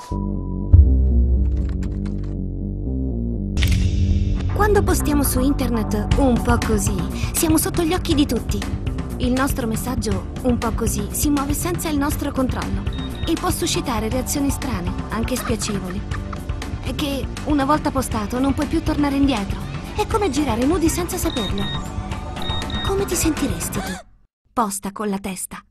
Quando postiamo su internet un po' così, siamo sotto gli occhi di tutti. Il nostro messaggio, un po' così, si muove senza il nostro controllo e può suscitare reazioni strane, anche spiacevoli. È che, una volta postato, non puoi più tornare indietro. È come girare nudi senza saperlo. Come ti sentiresti tu? Posta con la testa.